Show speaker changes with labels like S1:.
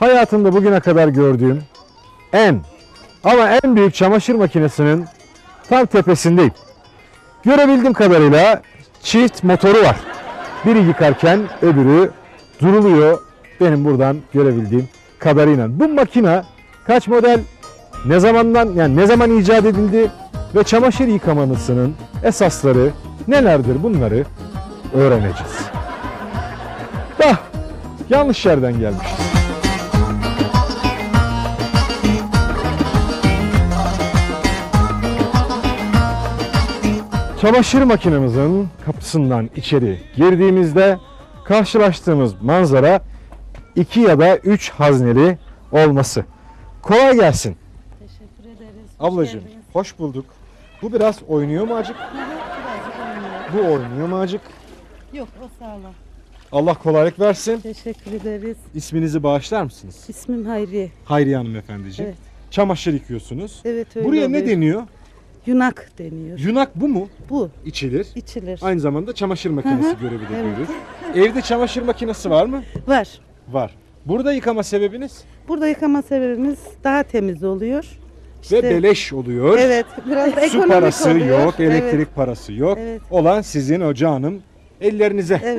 S1: Hayatımda bugüne kadar gördüğüm en büyük çamaşır makinesinin tam tepesindeyim. Görebildiğim kadarıyla çift motoru var. Biri yıkarken öbürü duruluyor. Benim buradan görebildiğim kadarıyla. Bu makine kaç model, ne zaman icat edildi ve çamaşır yıkamasının esasları nelerdir, bunları öğreneceğiz. Yanlış yerden gelmişiz. Çamaşır makinemizin kapısından içeri girdiğimizde karşılaştığımız manzara 2 ya da 3 hazneli olması. Kolay gelsin.
S2: Teşekkür ederiz.
S1: Ablacığım, hoş bulduk. Bu biraz oynuyor mu acık? Bu oynuyor mu acık?
S2: Yok, o sağlam.
S1: Allah kolaylık versin.
S2: Teşekkür ederiz.
S1: İsminizi bağışlar mısınız?
S2: İsmim Hayriye.
S1: Hayriye Hanım efendiciğim.
S2: Evet.
S1: Çamaşır yıkıyorsunuz.
S2: Evet, öyle
S1: Buraya
S2: oluyor.
S1: ne deniyor?
S2: Yunak deniyor.
S1: Yunak bu mu?
S2: Bu
S1: İçilir.
S2: içilir.
S1: Aynı zamanda çamaşır makinesi
S2: Hı hı,
S1: görebiliyoruz. Evde çamaşır makinesi var mı?
S2: Var.
S1: Var. Burada yıkama sebebiniz?
S2: Burada yıkama sebebimiz daha temiz oluyor.
S1: Ve beleş oluyor.
S2: Evet, biraz da
S1: Su
S2: ekonomik
S1: parası
S2: oluyor.
S1: yok, elektrik
S2: Evet.
S1: parası yok.
S2: Evet.
S1: Olan sizin hoca hanım ellerinize.
S2: Evet.